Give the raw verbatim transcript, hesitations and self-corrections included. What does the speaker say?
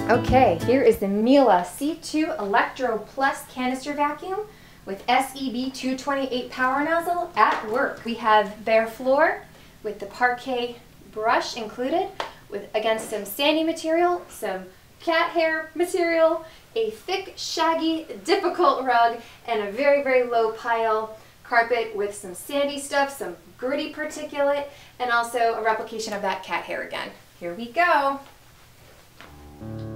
Okay, here is the Miele C two Electro Plus canister vacuum with S E B two twenty-eight power nozzle at work. We have bare floor with the parquet brush included, with against some sandy material, some cat hair material, a thick, shaggy, difficult rug, and a very, very low pile carpet with some sandy stuff, some gritty particulate, and also a replication of that cat hair again. Here we go.